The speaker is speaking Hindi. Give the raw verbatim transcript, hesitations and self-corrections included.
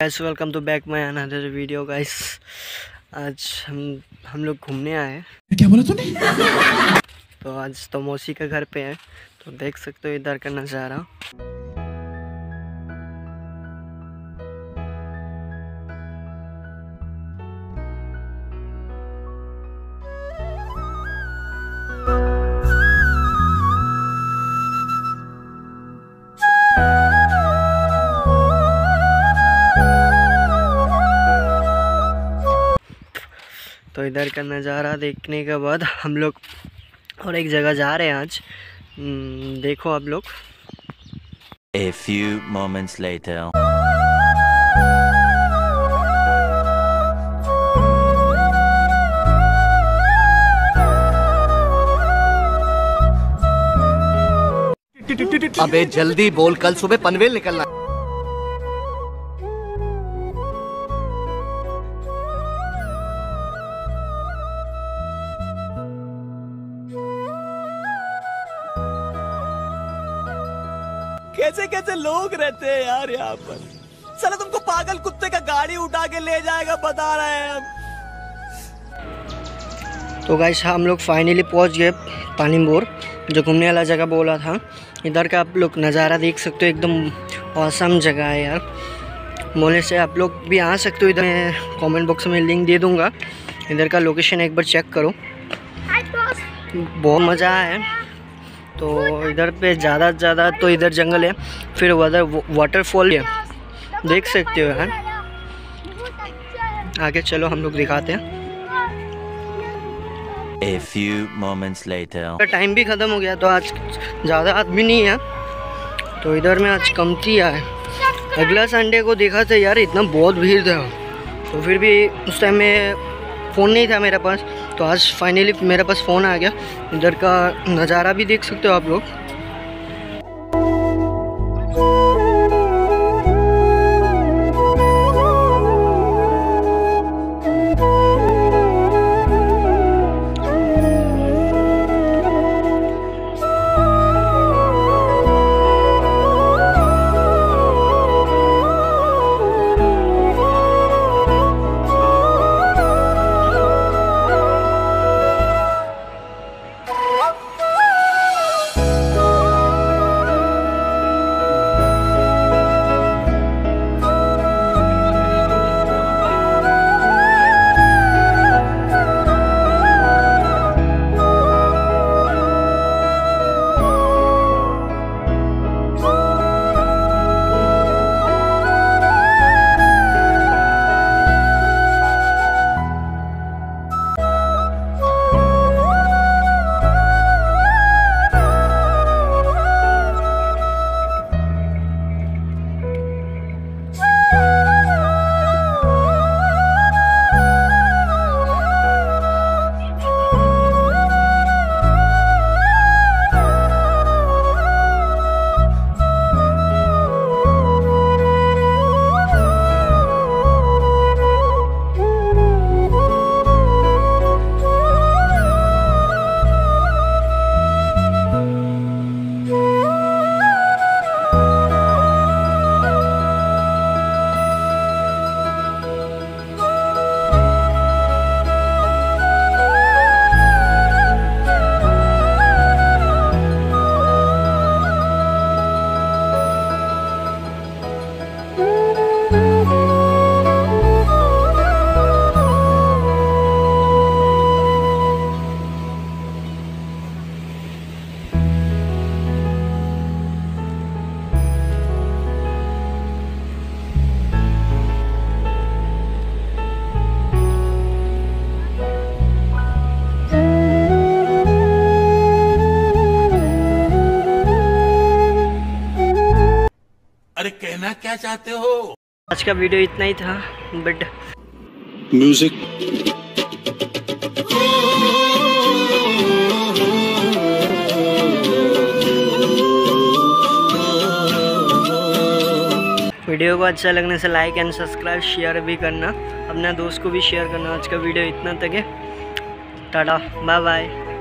Guys welcome to back my another video guys. आज हम हम लोग घूमने आए हैं। क्या बोला तूने? तो आज तो मौसी के घर पे है, तो देख सकते हो इधर का नज़ारा। तो इधर का नज़ारा देखने के बाद हम लोग और एक जगह जा रहे हैं आज। देखो आप लोग। A few moments later. अबे जल्दी बोल, कल सुबह पनवेल निकलना। कैसे कैसे लोग रहते हैं यार यहाँ पर। साला तुमको पागल कुत्ते का गाड़ी उठा के ले जाएगा, बता रहे हैं हम। तो गाइस हम लोग फाइनली पहुँच गए पानीमपुर, जो घूमने वाला जगह बोला था। इधर का आप लोग नज़ारा देख सकते हो, एकदम औसम जगह है यार। बोले से आप लोग भी आ सकते हो इधर। मैं कमेंट बॉक्स में लिंक दे दूँगा, इधर का लोकेशन एक बार चेक करो। बहुत मज़ा है। तो इधर पे ज़्यादा से ज़्यादा तो इधर जंगल है, फिर उधर वाटरफॉल है, देख सकते हो यार। आगे चलो हम लोग दिखाते हैं। A few moments later. Time भी ख़त्म हो गया, तो आज ज़्यादा आदमी नहीं है, तो इधर में आज कमती है। अगला संडे को देखा था यार, इतना बहुत भीड़ था, तो फिर भी उस टाइम में फ़ोन नहीं था मेरे पास, तो आज फाइनली मेरे पास फ़ोन आ गया। इधर का नज़ारा भी देख सकते हो आप लोग। अरे कहना क्या चाहते हो? आज का वीडियो इतना ही था, बट म्यूजिक वीडियो को अच्छा लगने से लाइक एंड सब्सक्राइब शेयर भी करना, अपना दोस्त को भी शेयर करना। आज का वीडियो इतना तक है, टाटा बाय बाय।